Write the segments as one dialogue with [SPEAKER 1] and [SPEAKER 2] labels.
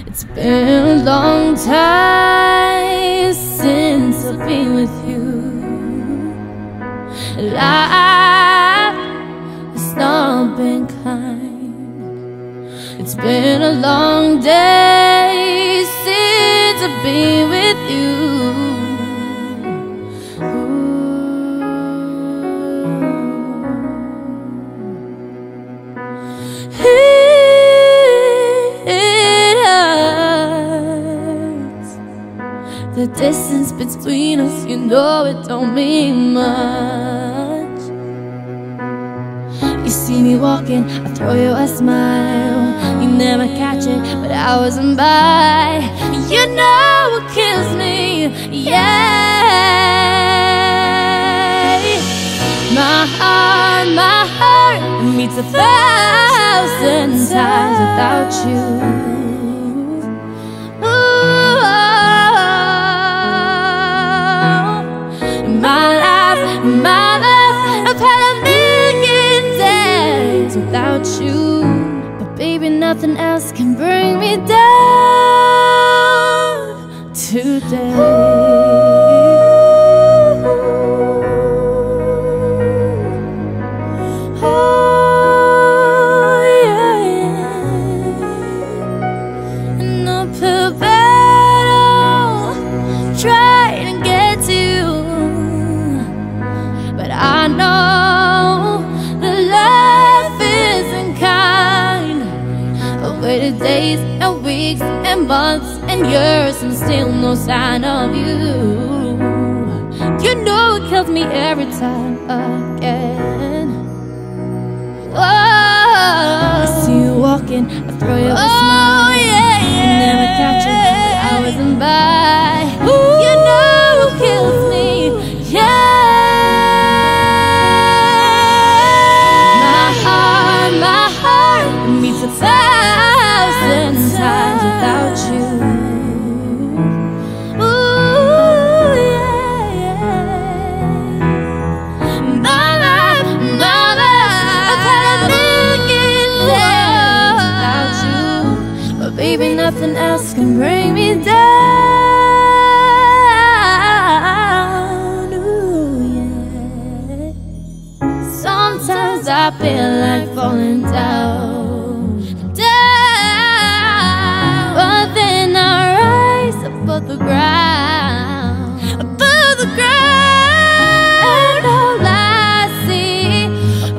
[SPEAKER 1] It's been a long time since I've been with you. Life has not been kind. It's been a long day since I've been with you. The distance between us, you know it don't mean much. You see me walking, I throw you a smile. You never catch it, but I wasn't by. You know what kills me, yeah. My heart beats 1,000 times without you. My life, I've had a million days without you, but baby, nothing else can bring me down today. I know that life isn't kind. I've waited days and weeks and months and years and still no sign of you. You know it kills me every time again. Oh, I see you walking, I throw you a smile. Yeah, yeah. You never catch it, but I wasn't by. You know it kills me, yeah. Beats 1,000 times without you. Ooh, yeah, yeah. My life, I've had a million days without you, but baby, nothing else can bring me down. Ooh, yeah. Sometimes I feel like falling down. Above the ground, above the ground, and all I see are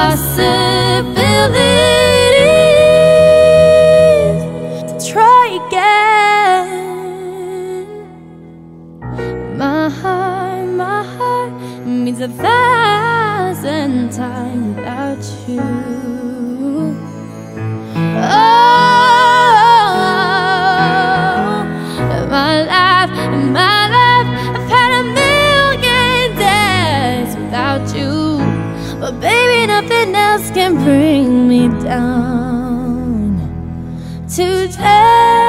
[SPEAKER 1] possibilities to try again. My heart means 1,000 times without you. My life, I've had a million days without you, but baby, nothing else can bring me down today.